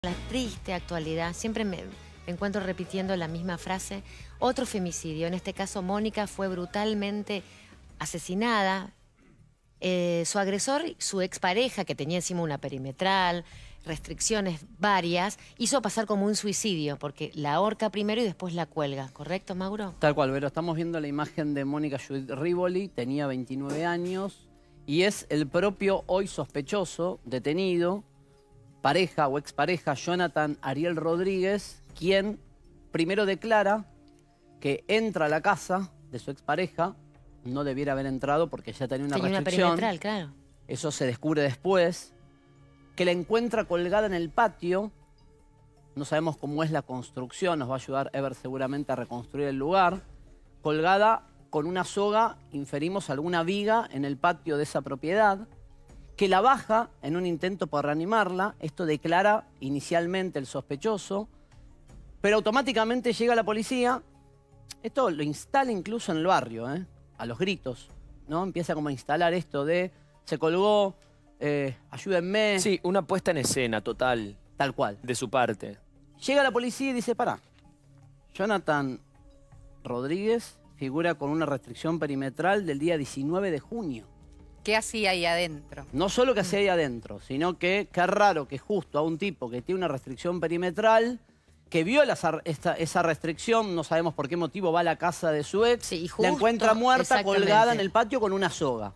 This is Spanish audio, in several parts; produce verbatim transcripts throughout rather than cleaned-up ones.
La triste actualidad, siempre me encuentro repitiendo la misma frase. Otro femicidio, en este caso Mónica fue brutalmente asesinada. Eh, su agresor, su expareja, que tenía encima una perimetral, restricciones varias, hizo pasar como un suicidio, porque la ahorca primero y después la cuelga. ¿Correcto, Mauro? Tal cual, Vero. Estamos viendo la imagen de Mónica Judith Rivoli, tenía veintinueve años, y es el propio hoy sospechoso, detenido, pareja o expareja, Jonathan Ariel Rodríguez, quien primero declara que entra a la casa de su expareja, no debiera haber entrado porque ya tenía una tenía restricción. Una perimetral, claro. Eso se descubre después. Que la encuentra colgada en el patio. No sabemos cómo es la construcción, nos va a ayudar Ever seguramente a reconstruir el lugar. Colgada con una soga, inferimos alguna viga en el patio de esa propiedad. Que la baja en un intento por reanimarla. Esto declara inicialmente el sospechoso. Pero automáticamente llega la policía. Esto lo instala incluso en el barrio, ¿eh? A los gritos, ¿no? Empieza como a instalar esto de se colgó, eh, ayúdenme. Sí, una puesta en escena total. Tal cual. De su parte. Llega la policía y dice, pará, Jonathan Rodríguez figura con una restricción perimetral del día diecinueve de junio. ¿Qué hacía ahí adentro? No solo que hacía ahí adentro, sino que qué raro que justo a un tipo que tiene una restricción perimetral, que viola esa, esta, esa restricción, no sabemos por qué motivo, va a la casa de su ex, sí, y justo, la encuentra muerta colgada en el patio con una soga.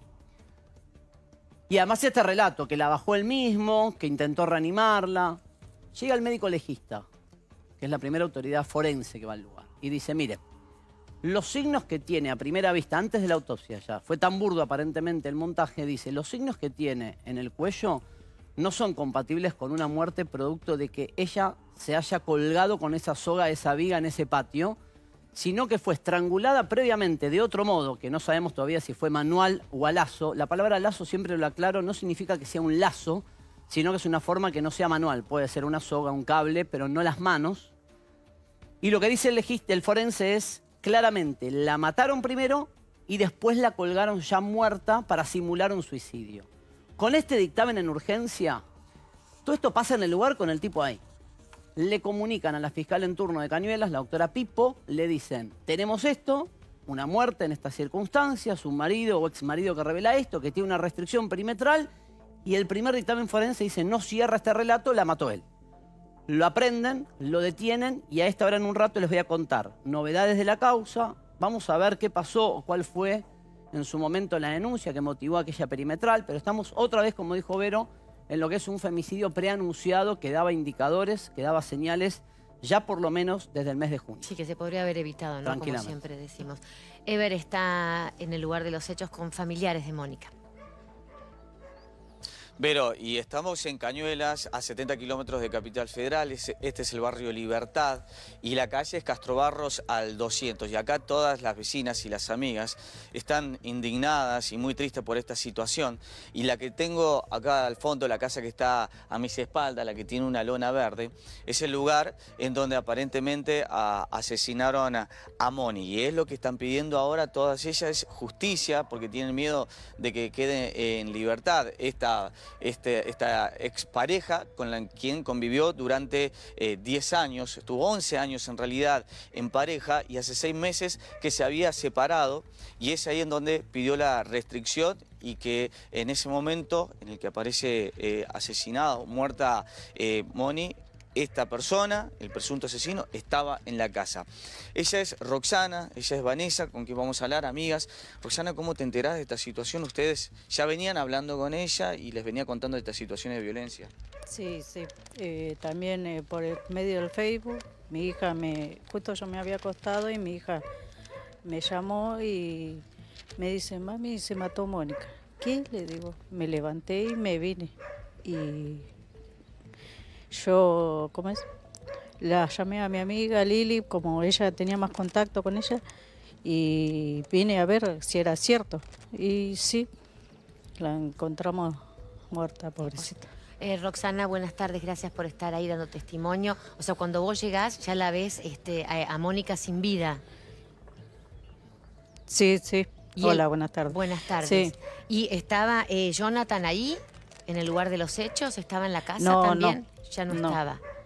Y además este relato, que la bajó él mismo, que intentó reanimarla. Llega el médico legista, que es la primera autoridad forense que va al lugar, y dice, mire, los signos que tiene a primera vista, antes de la autopsia ya, fue tan burdo aparentemente el montaje, dice, los signos que tiene en el cuello no son compatibles con una muerte producto de que ella se haya colgado con esa soga, esa viga en ese patio, sino que fue estrangulada previamente de otro modo, que no sabemos todavía si fue manual o a lazo. La palabra lazo, siempre lo aclaro, no significa que sea un lazo, sino que es una forma que no sea manual. Puede ser una soga, un cable, pero no las manos. Y lo que dice el, legista, el forense es, claramente, la mataron primero y después la colgaron ya muerta para simular un suicidio. Con este dictamen en urgencia, todo esto pasa en el lugar con el tipo ahí. Le comunican a la fiscal en turno de Cañuelas, la doctora Pipo, le dicen, tenemos esto, una muerte en estas circunstancias, un marido o exmarido que revela esto, que tiene una restricción perimetral, y el primer dictamen forense dice, no cierra este relato, la mató él. Lo aprenden, lo detienen, y a esta hora en un rato les voy a contar novedades de la causa, vamos a ver qué pasó o cuál fue en su momento la denuncia que motivó aquella perimetral, pero estamos otra vez, como dijo Vero, en lo que es un femicidio preanunciado que daba indicadores, que daba señales, ya por lo menos desde el mes de junio. Sí, que se podría haber evitado, ¿no? Como siempre decimos. Ever está en el lugar de los hechos con familiares de Mónica. Vero, y estamos en Cañuelas, a setenta kilómetros de Capital Federal. Este es el barrio Libertad y la calle es Castro Barros al doscientos. Y acá todas las vecinas y las amigas están indignadas y muy tristes por esta situación. Y la que tengo acá al fondo, la casa que está a mis espaldas, la que tiene una lona verde, es el lugar en donde aparentemente a, asesinaron a, a Moni. Y es lo que están pidiendo ahora todas ellas, es justicia, porque tienen miedo de que quede en libertad esta... Este, esta expareja con la quien convivió durante eh, diez años, estuvo once años en realidad en pareja y hace seis meses que se había separado y es ahí en donde pidió la restricción y que en ese momento en el que aparece eh, asesinado, muerta eh, Moni, esta persona, el presunto asesino, estaba en la casa. Ella es Roxana, ella es Vanessa, con quien vamos a hablar, amigas. Roxana, ¿cómo te enterás de esta situación? Ustedes ya venían hablando con ella y les venía contando de estas situaciones de violencia. Sí, sí. Eh, también eh, por el medio del Facebook, mi hija me... Justo yo me había acostado y mi hija me llamó y me dice, mami, se mató Mónica. ¿Qué? Le digo. Me levanté y me vine. Y... Yo, ¿cómo es? La llamé a mi amiga Lili, como ella tenía más contacto con ella, y vine a ver si era cierto. Y sí, la encontramos muerta, pobrecita. Eh, Roxana, buenas tardes, gracias por estar ahí dando testimonio. O sea, cuando vos llegás, ya la ves este, a, a Mónica sin vida. Sí, sí. Hola, el... buenas tardes. Buenas tardes. Sí. ¿Y estaba eh, Jonathan ahí, en el lugar de los hechos? ¿Estaba en la casa no, también? No. Ya no, no estaba.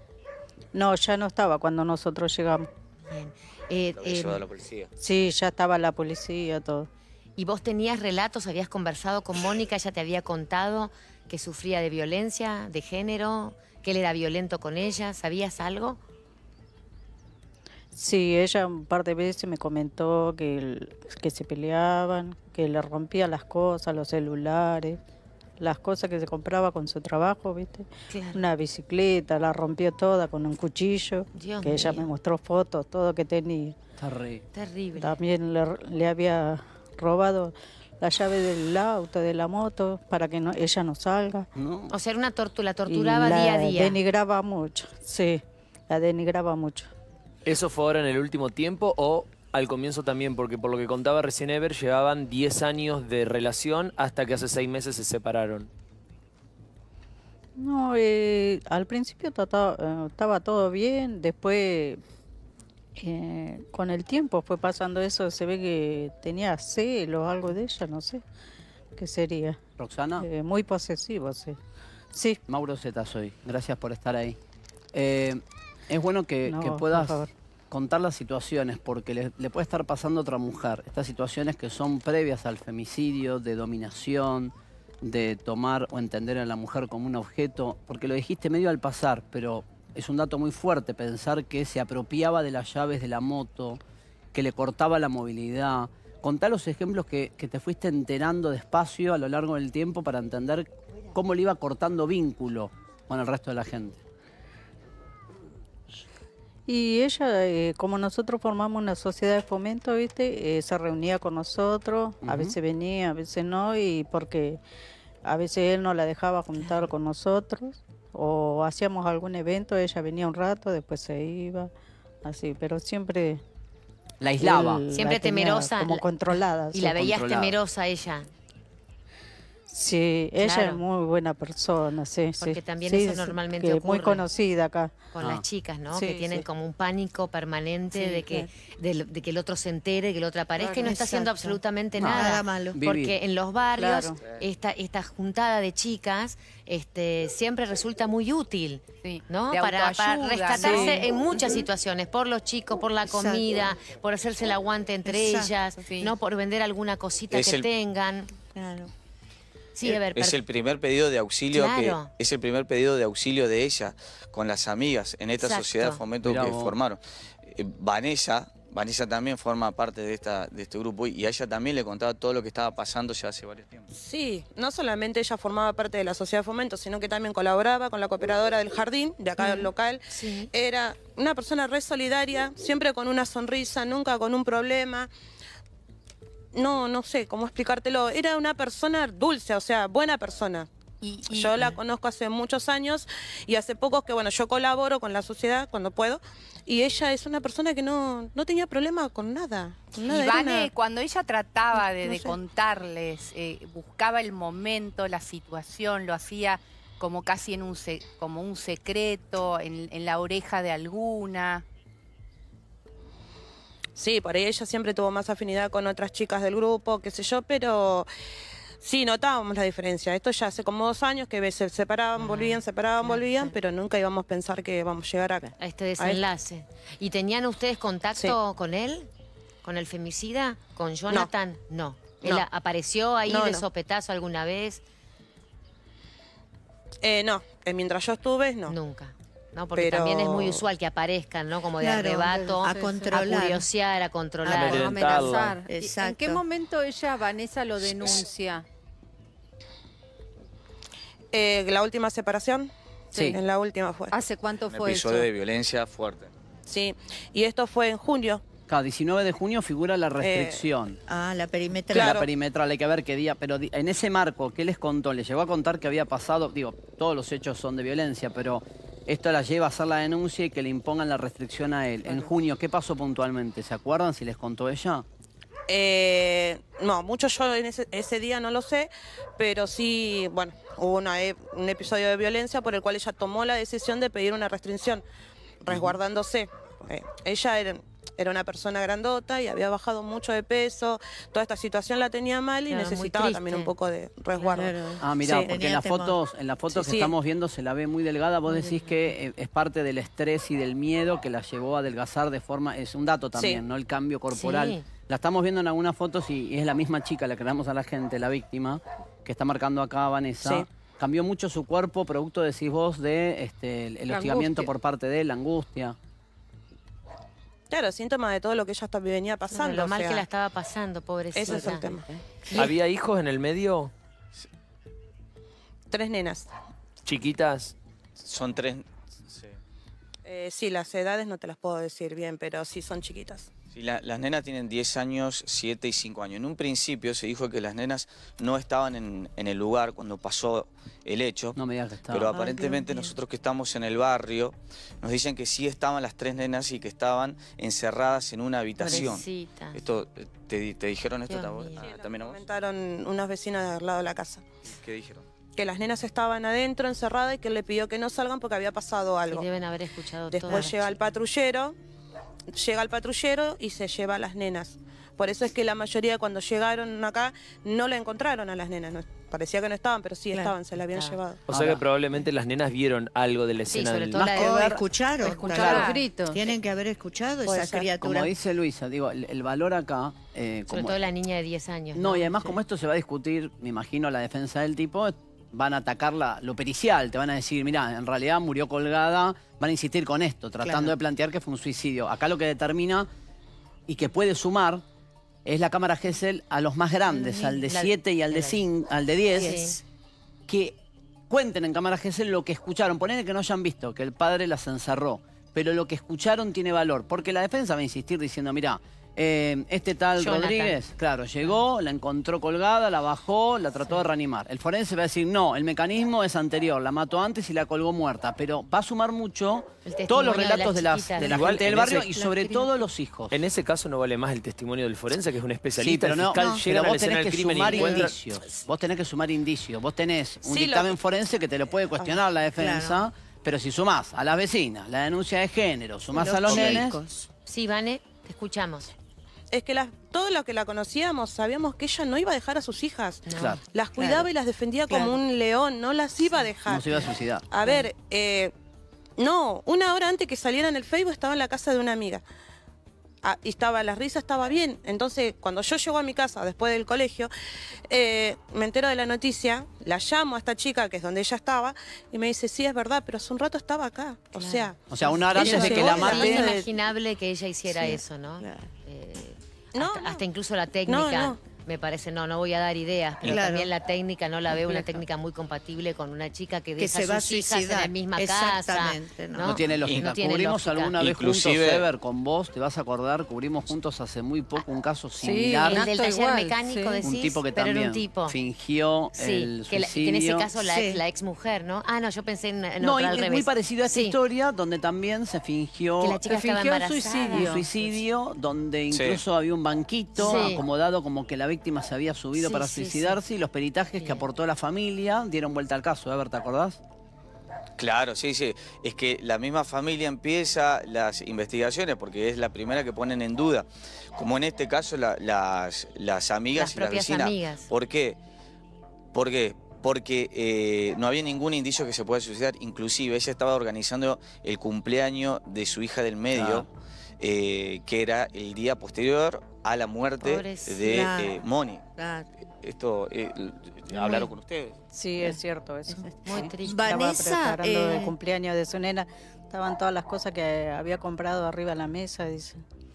No, ya no estaba cuando nosotros llegamos. Bien. Eh, Lo había eh, llevado a la policía. Sí, ya estaba la policía, todo. ¿Y vos tenías relatos, habías conversado con Mónica, ella te había contado que sufría de violencia, de género, que él era violento con ella? ¿Sabías algo? Sí, ella un par de veces me comentó que, el- que se peleaban, que le rompía las cosas, los celulares, las cosas que se compraba con su trabajo, ¿viste? Claro. Una bicicleta, la rompió toda con un cuchillo, Dios que ella mío. me mostró fotos, todo que tenía. Terrible. Terrible. También le, le había robado la llave del auto, de la moto, para que no, ella no salga. No. O sea, era una tortura, la Y torturaba la día a día. denigraba mucho, sí, la denigraba mucho. ¿Eso fue ahora en el último tiempo o al comienzo también? Porque por lo que contaba recién Ever, llevaban diez años de relación hasta que hace seis meses se separaron. No, eh, al principio trataba- eh, estaba todo bien, después eh, con el tiempo fue pasando eso, se ve que tenía celos o algo de ella, no sé qué sería. Roxana, Eh, muy posesivo, sí. Sí, Mauro Zeta soy. Gracias por estar ahí. Eh, es bueno que, No, que por puedas favor. contar las situaciones, porque le, le puede estar pasando a otra mujer. Estas situaciones que son previas al femicidio, de dominación, de tomar o entender a la mujer como un objeto, porque lo dijiste medio al pasar, pero es un dato muy fuerte pensar que se apropiaba de las llaves de la moto, que le cortaba la movilidad. Contá los ejemplos que, que te fuiste enterando despacio a lo largo del tiempo para entender cómo le iba cortando vínculo con el resto de la gente. y ella, eh, como nosotros formamos una sociedad de fomento, ¿viste? Eh, se reunía con nosotros, a Ujú. veces venía, a veces no, y porque a veces él no la dejaba juntar con nosotros, o hacíamos algún evento, ella venía un rato, después se iba, así, pero siempre... La aislaba. él la Siempre tenía temerosa, Como la- controlada. Y sí. la veías controlada. temerosa ella. Sí, ella Claro. es muy buena persona, sí, Porque sí. también Sí, eso sí, normalmente que ocurre muy conocida acá. con Ah. las chicas, ¿no? Sí, que tienen sí. como un pánico permanente Sí, de que claro. de, lo- de que el otro se entere, que el otro aparezca Claro, y no está haciendo exacto. absolutamente No. nada. Nada malo. Vivir. Porque en los barrios Claro. esta, esta juntada de chicas este, siempre resulta muy útil. Sí, ¿No? de Para, para autoayuda, rescatarse ¿no? en muchas situaciones, por los chicos, por la Exacto. comida, por hacerse el aguante entre Exacto, ellas, sí. no por vender alguna cosita Es que el- tengan. Claro. Sí, a ver, Es per- el primer pedido de auxilio Claro. que es el primer pedido de auxilio de ella con las amigas en esta Exacto. sociedad de fomento Mirá que vos. formaron. Eh, Vanessa, Vanessa también forma parte de esta de este grupo y a ella también le contaba todo lo que estaba pasando ya hace varios tiempos. Sí, no solamente ella formaba parte de la sociedad de fomento, sino que también colaboraba con la cooperadora del jardín, de acá del local. Sí. Era una persona re solidaria, siempre con una sonrisa, nunca con un problema. No, no sé cómo explicártelo. Era una persona dulce, o sea, buena persona. Y, y- Yo la conozco hace muchos años y hace pocos que, bueno, yo colaboro con la sociedad cuando puedo. Y ella es una persona que no, no tenía problema con nada. Con nada. y Era Vane, una- cuando ella trataba de, No de sé. contarles, eh, buscaba el momento, la situación, lo hacía como casi en un se- como un secreto, en, en la oreja de alguna. Sí, por ahí ella siempre tuvo más afinidad con otras chicas del grupo, qué sé yo, pero sí, notábamos la diferencia. Esto ya hace como dos años que se separaban, volvían, separaban, volvían, pero nunca íbamos a pensar que íbamos a llegar acá. A este desenlace. ¿Y tenían ustedes contacto con él? ¿Con el femicida? ¿Con Jonathan? No. ¿Él No. a- apareció ahí No, de no. sopetazo alguna vez? Eh, no, eh, mientras yo estuve, no. Nunca. ¿No? Porque Pero- también es muy usual que aparezcan, ¿no? Como de Claro, arrebato, a controlar. curiosear, a A controlar. Amedrentarlo. amenazar. ¿Y ¿En Exacto. qué momento ella, Vanessa, lo denuncia? Eh, la última separación, Sí. en la última fue. ¿Hace cuánto Un fue eso? episodio de violencia fuerte. Sí, y esto fue en junio. Cada diecinueve de junio figura la restricción. Ah, la perimetral. Claro. La perimetral, hay que ver qué día, pero di- en ese marco, ¿qué les contó? ¿Les llegó a contar que había pasado? Digo, todos los hechos son de violencia, pero esto la lleva a hacer la denuncia y que le impongan la restricción a él. En junio, ¿qué pasó puntualmente? ¿Se acuerdan si les contó ella? Eh, no, mucho yo en ese, ese día no lo sé, pero sí, bueno, hubo una e- un episodio de violencia por el cual ella tomó la decisión de pedir una restricción, resguardándose. Eh, ella era, era una persona grandota y había bajado mucho de peso, toda esta situación la tenía mal y Claro, muy necesitaba triste. también un poco de resguardo. Claro. Ah, mirá, Sí. porque en Tenía las temor. fotos, en las fotos Sí, que sí. estamos viendo se la ve muy delgada. Vos decís que eh, es parte del estrés y del miedo que la llevó a adelgazar de forma... Es un dato también, Sí. ¿no? El cambio corporal. Sí. La estamos viendo en algunas fotos y, y es la misma chica, la que le damos a la gente, la víctima, que está marcando acá a Vanessa. Sí. Cambió mucho su cuerpo, producto, decís vos, de este, el, el La hostigamiento angustia. por parte de él, la angustia. Claro, síntoma de todo lo que ella hasta venía Bueno, pasando. lo o mal sea, que la estaba pasando, pobrecita. ese es el tema. ¿Había hijos en el medio? Tres nenas. ¿Chiquitas? Son tres... sí. Eh, sí, las edades no te las puedo decir bien, pero sí son chiquitas. Sí, la- las nenas tienen diez años, siete y cinco años. En un principio se dijo que las nenas no estaban en, en el lugar cuando pasó el hecho. No me digas que estaba. Pero Ay, aparentemente Dios mío. nosotros que estamos en el barrio nos dicen que sí estaban las tres nenas y que estaban encerradas en una habitación. Pobrecita. Esto, eh, te, te dijeron esto Dios a vos? mío. Ah, también a vos? Comentaron unos vecinos de al lado de la casa. ¿Qué dijeron? Que las nenas estaban adentro, encerradas, y que él le pidió que no salgan porque había pasado Y algo. deben haber escuchado Después todas. llega el patrullero, llega el patrullero y se lleva a las nenas. Por eso es que la mayoría cuando llegaron acá no la encontraron a las nenas. No, parecía que no estaban, pero sí Claro. estaban, se la habían Estaban. llevado. O sea Ahora- que probablemente las nenas vieron algo de la Sí, escena sobre del... todo la Más que de... O ver- escucharon, Escucharon claro. los gritos. Tienen que haber escuchado Puede esa ser. criatura. Como dice Luisa, digo, el, el valor acá... eh, Sobre como- todo la niña de diez años. No, No, y además Sí. como esto se va a discutir, me imagino, la defensa del tipo, van a atacar la- lo pericial, te van a decir, mirá, en realidad murió colgada, van a insistir con esto, tratando Claro. de plantear que fue un suicidio. Acá lo que determina y que puede sumar es la cámara Gesell a los más grandes, al de La- siete y al de la- cinco, al de diez, Sí. que cuenten en cámara Gesell lo que escucharon. Ponele que no hayan visto, que el padre las encerró, pero lo que escucharon tiene valor, porque la defensa va a insistir diciendo, mirá, eh, este tal Jonathan. Rodríguez, claro, llegó, la encontró colgada, la bajó, la trató de reanimar. El forense va a decir, no, el mecanismo es anterior, la mató antes y la colgó muerta, pero va a sumar mucho El todos los testimonio de relatos de, las las, chiquitas. de la Igual gente del en barrio ese- y sobre todo los hijos. En ese caso no vale más el testimonio del forense, que es un Sí, especialista. pero el no, fiscal no, llega pero a la vos escena tenés del que crimen y sumar encuentra... indicios. Vos tenés que sumar indicios. Vos tenés un Sí, lo dictamen que- forense que te lo puede cuestionar la defensa, pero si sumás a las vecinas, la denuncia de género, sumás a los nenes... chicos. Sí, Vane, te escuchamos. Es que las, todo lo que la conocíamos, sabíamos que ella no iba a dejar a sus hijas. No. Claro, Las cuidaba Claro. y las defendía Claro. como un león, no las iba a dejar. no se iba a suicidar. A ver, eh, no, una hora antes que saliera en el Facebook estaba en la casa de una amiga. Ah, y estaba, la risa estaba bien. Entonces, cuando yo llego a mi casa después del colegio, eh, me entero de la noticia, la llamo a esta chica, que es donde ella estaba, y me dice, sí, es verdad, pero hace un rato estaba acá. O Claro. sea, O sea, una hora Ella antes de que llegó la y la Es mate- mate... inimaginable que ella hiciera Sí. eso, ¿no? Claro. Eh, No, hasta, no. hasta incluso la técnica, no. me parece, no, no voy a dar ideas, pero Claro. también la técnica no la veo una Compleja. técnica muy compatible con una chica que Que deja se va a sus hijas en la suicidar. misma casa. Exactamente, ¿no? No tiene lógica. No tiene Cubrimos lógica. alguna vez Inclusive- juntos, Ever, con vos, te vas a acordar, cubrimos juntos hace muy poco un caso Sí, similar. El un del acto taller igual, mecánico, sí. decís, Un tipo que pero también era un tipo. fingió Sí, el que, la- suicidio. que en ese caso la, Sí. ex, la ex mujer, ¿no? Ah, no, yo pensé en, en No, otra y al es revés. muy parecido a esta Sí. historia, donde también se fingió, Que la chica Se estaba fingió un embarazada. un suicidio. suicidio, donde Sí. incluso había un banquito Sí. acomodado como que la víctima se había subido Sí, para sí, suicidarse, y los peritajes que Bien. aportó la familia dieron vuelta al caso. Ever, ¿te acordás? Claro, sí, sí. Es que la misma familia empieza las investigaciones porque es la primera que ponen en duda. Como en este caso la- las, las amigas Las y las propias vecinas. amigas. ¿Por qué? ¿Por qué? Porque eh, no había ningún indicio que se pueda suicidar. Inclusive ella estaba organizando el cumpleaños de su hija del medio, Claro. eh, que era el día posterior a la muerte Pobrecita. de eh, Moni. Claro. Esto, eh, hablaron con ustedes. Sí, es cierto eso. Muy Sí. triste. Estaba Vanessa, preparando eh, el cumpleaños de su nena. Estaban todas las cosas que había comprado arriba de la mesa, dice.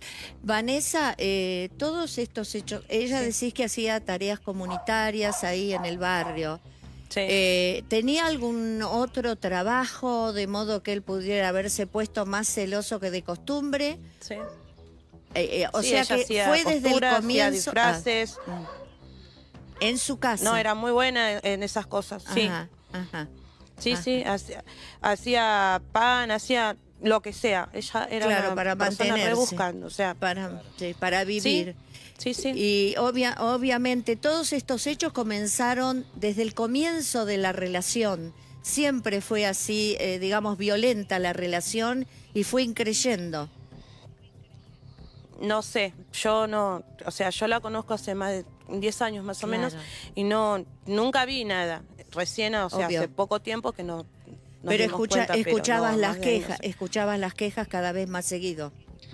Vanessa, eh, todos estos hechos, ella decís que hacía tareas comunitarias ahí en el barrio. Sí. Eh, ¿Tenía algún otro trabajo de modo que él pudiera haberse puesto más celoso que de costumbre? sí. Eh, eh, o Sí, sea ella que hacía fue desde el costura, hacía comienzo disfraces. ah, en su casa. No, era muy buena en, en esas cosas. Sí, Ajá, ajá. sí, sí. Hacía, hacía pan, hacía lo que sea. Ella era Claro, una para persona mantenerse. rebuscando. O sea, Para, sí, para vivir. sí, sí. Y obvia- obviamente todos estos hechos comenzaron desde el comienzo de la relación. Siempre fue así, eh, digamos, violenta la relación y fue increyendo. no sé, yo no, o sea, yo la conozco hace más de diez años más o Claro. menos y no, nunca vi nada. Recién, o sea, Obvio. hace poco tiempo que no. nos Pero, dimos escucha, cuenta, pero escuchabas no, las más de ahí no quejas, sé. escuchabas las quejas cada vez más seguido.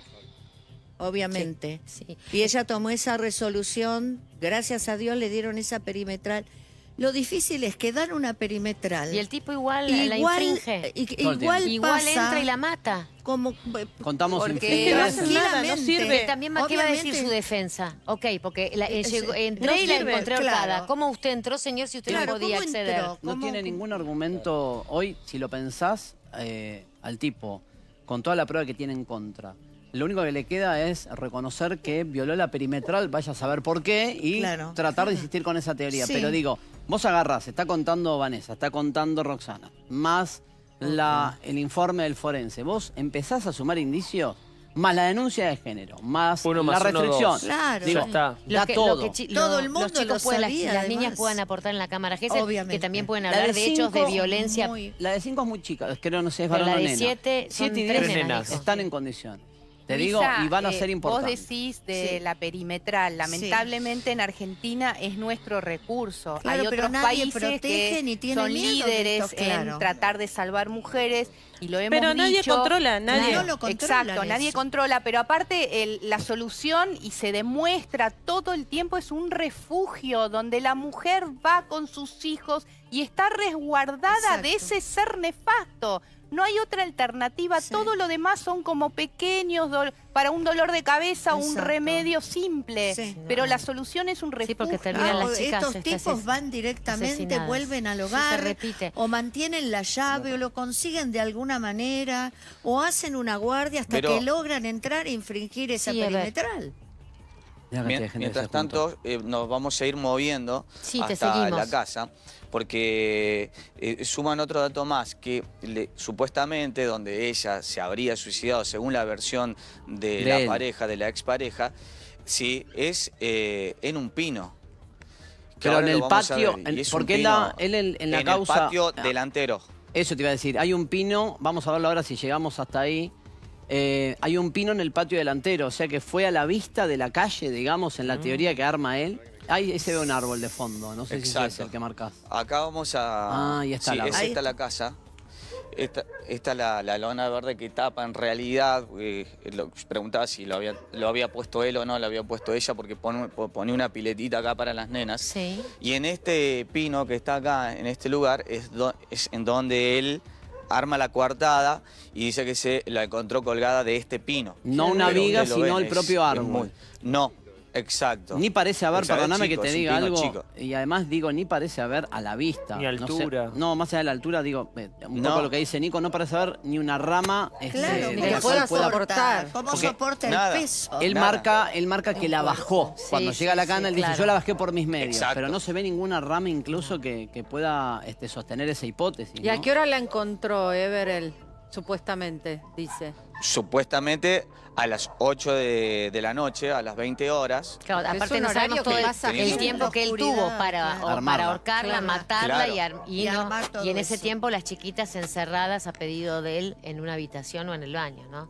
Obviamente. Sí. Y ella tomó esa resolución, gracias a Dios le dieron esa perimetral. Lo difícil es que dan una perimetral. Y el tipo igual, la infringe. y- Todo el igual Igual pasa entra y la mata. como Contamos Porque infinitas no veces. hace nada, no tranquilamente. sirve. También, ¿qué va a decir Obviamente. su defensa? Ok, porque la- eh, Ese- llegó- entré no y la sirve, encontré claro. ahorcada. ¿Cómo usted entró, señor, si usted Claro, no podía ¿cómo acceder? entró? No ¿Cómo- tiene ningún argumento hoy, si lo pensás, eh, al tipo, con toda la prueba que tiene en contra. Lo único que le queda es reconocer que violó la perimetral, vaya a saber por qué, y Claro. tratar de insistir con esa teoría. Sí. Pero digo, vos agarrás, está contando Vanessa, está contando Roxana, más la, el informe del forense. Vos empezás a sumar indicios, más la denuncia de género, más Uno la más uno, restricción. dos. Claro. Digo, Ya está. Lo da que- lo todo. que chi- Todo lo- el mundo los chicos lo pueden, las- sabía, las, niñas además. pueden aportar en la cámara G E S, que Obviamente. también pueden La hablar de de, hechos de cinco, violencia. muy- La de cinco es muy chica, creo, no sé, es Pero varón la o de nena. siete son Siete y tres diez nenas. están en condiciones. Te Luisa, digo, y van a eh, ser importantes. Vos decís de Sí. la perimetral. Lamentablemente en Argentina es nuestro recurso. Claro, Hay pero otros nadie países protege que ni tiene son miedo de líderes esto, claro. en tratar de salvar mujeres y lo hemos Pero nadie dicho. controla, nadie. No lo controlan Exacto, nadie eso. controla, pero aparte el- la solución, y se demuestra todo el tiempo, es un refugio donde la mujer va con sus hijos y está resguardada Exacto. de ese ser nefasto. No hay otra alternativa, Sí. todo lo demás son como pequeños, dol- para un dolor de cabeza, un Exacto. remedio simple, Sí. pero la solución es un refugio. Sí, porque terminan Ah, las chicas estos estas tipos ases- van directamente, asesinadas. vuelven al Sí, hogar, se repite. o mantienen la llave, o lo consiguen de alguna manera, o hacen una guardia hasta Pero- que logran entrar e infringir esa Sí, a ver. perimetral. Mira la cantidad de Mien- gente Mientras que se junta. tanto, eh, nos vamos a ir moviendo Sí, te hasta seguimos. la casa, porque eh, suman otro dato más, que le- supuestamente donde ella se habría suicidado, según la versión de, De la él. pareja, de la expareja, sí, es eh, en un pino. Que Pero ahora en lo el vamos a patio, ver, en- y es un porque él, pino la- él en, en la en causa... el patio Ah, delantero. Eso te iba a decir, hay un pino, vamos a verlo ahora si llegamos hasta ahí. Eh, hay un pino en el patio delantero, o sea que fue a la vista de la calle, digamos, en la teoría que arma él. Ahí se ve un árbol de fondo, no sé si ese es Exacto. el que marcás. Acá vamos a... Ah, ahí está sí, la- es Ahí esta está. la casa. Esta, esta la, la lona verde que tapa en realidad. Eh, lo, preguntaba si lo había, lo había puesto él o no, lo había puesto ella, porque pone, pone una piletita acá para las nenas. Sí. Y en este pino que está acá, en este lugar, es, do- es en donde él arma la coartada y dice que se la encontró colgada de este pino. No una Pero viga, ustedes lo sino ven, el es- propio es árbol. muy- no, exacto. Ni parece haber, Exacto, perdóname chico, que es te un diga pino algo, chico. y además digo, ni parece haber a la vista. Ni no sé, altura. No, más allá de la altura, digo, eh, un No. poco lo que dice Nico, no parece haber ni una rama este, Claro, de ni ¿cómo la que cual pueda pueda- soportar? ¿Cómo Porque soporta nada. el peso? Él Nada. marca, él marca que la bajó. Sí, Cuando sí, llega a la sí, cana, él dice, claro. yo la bajé por mis medios. Exacto. Pero no se ve ninguna rama incluso que, que pueda este, sostener esa hipótesis. ¿Y a ¿no? qué hora la encontró Everell? Supuestamente, dice. Supuestamente a las ocho de, de la noche, a las veinte horas. Claro, Es aparte un no sabemos horario todo que el, pasa el gente. tiempo que él Oscuridad, tuvo para, claro. o- Armarla. para ahorcarla, Claro. matarla Claro. y, ar- y Y no- armar todo y en ese eso. tiempo las chiquitas encerradas a pedido de él en una habitación o en el baño, ¿no?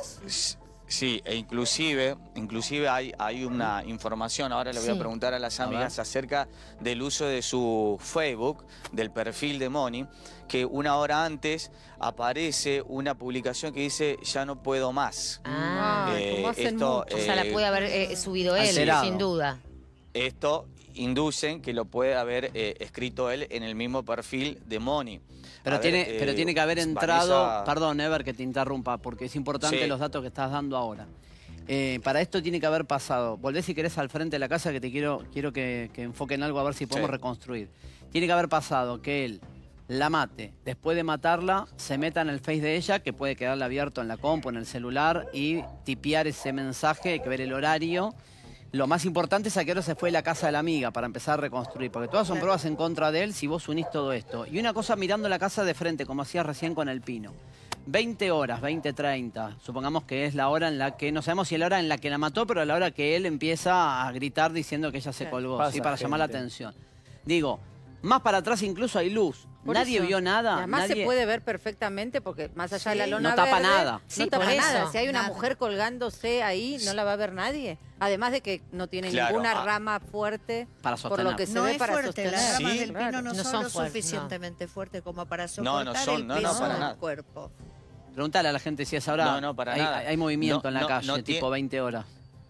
S- Sí, e inclusive, inclusive hay, hay una información, ahora le voy a Sí. preguntar a las amigas acerca del uso de su Facebook, del perfil de Moni, que una hora antes aparece una publicación que dice ya no puedo más. Ah, Ay, como hacen esto, mucho. o sea, la eh, puede haber eh, subido él, alterado. sin duda. Esto inducen que lo puede haber eh, escrito él en el mismo perfil de Moni. Pero A tiene, ver, pero eh, tiene que haber entrado, Vanessa- perdón, Ever, que te interrumpa, porque es importante Sí. los datos que estás dando ahora. Eh, para esto tiene que haber pasado, volvés si querés al frente de la casa que te quiero, quiero que, que enfoquen algo a ver si podemos Sí. reconstruir. Tiene que haber pasado que él la mate, después de matarla, se meta en el face de ella, que puede quedarle abierto en la compu, en el celular, y tipear ese mensaje, hay que ver el horario. Lo más importante es a qué hora se fue de la casa de la amiga para empezar a reconstruir, porque todas son pruebas en contra de él si vos unís todo esto. Y una cosa mirando la casa de frente, como hacías recién con el pino. veinte horas, veinte, treinta, supongamos que es la hora en la que, no sabemos si es la hora en la que la mató, pero la hora que él empieza a gritar diciendo que ella se colgó, Pasa ¿sí? Para llamar la gente. atención. Digo, Más para atrás incluso hay luz. Por Nadie eso. vio nada. Y además nadie... se puede ver perfectamente porque más allá de la Sí. lona No tapa verde, nada. Sí, no tapa por nada. eso. Si hay una Nada. mujer colgándose ahí, no la va a ver nadie. Además de que no tiene Claro. ninguna Ah. rama fuerte Para por sostener. lo que se No ve es para fuerte, sostener. las ramas Sí. del pino Claro. no, No son son lo fuertes, no. suficientemente fuertes como para No, soportar no son, el no, no, peso para del nada. cuerpo. Preguntale a la gente si es ahora. No, no, para hay, nada. hay movimiento No, en la no, calle, no tipo tie- veinte horas.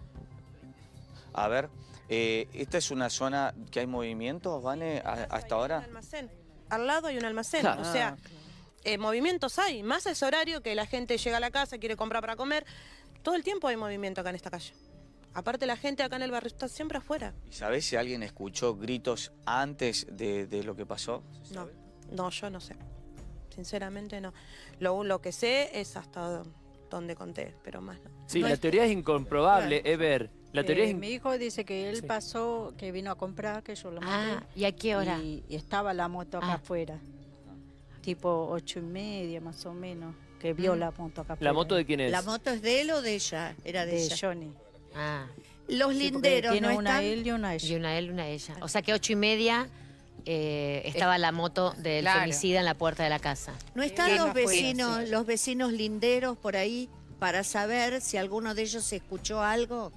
A ver, eh, ¿esta es una zona que hay movimientos, Vane, a- hasta Hay ahora? un almacén. Al lado hay un almacén. Claro. O sea, eh, movimientos hay. Más a ese horario que la gente llega a la casa, quiere comprar para comer. Todo el tiempo hay movimiento acá en esta calle. Aparte la gente acá en el barrio está siempre afuera. ¿Y sabés si alguien escuchó gritos antes de, de lo que pasó? ¿Se No, sabe? no, yo no sé. Sinceramente no. Lo, lo que sé es hasta donde conté, pero más no. Sí, No la es- teoría es incomprobable, Ever. La teoría Eh, es... in- Mi hijo dice que él Sí. pasó, que vino a comprar, que yo lo Ah, mandé. ¿y a qué hora? Y, y estaba la moto acá Ah. afuera. Tipo ocho y media más o menos, que vio Mm. la moto acá afuera. ¿La moto de quién es? ¿La moto es de él o de ella? Era de, de ella. Johnny. Ah, Los Sí, porque linderos tiene no una están... él y una ella. y una él, una ella. O sea que ocho y media eh, estaba la moto del Claro. femicida en la puerta de la casa. ¿No están Que los no fue, vecinos, sí. los vecinos linderos por ahí para saber si alguno de ellos escuchó algo?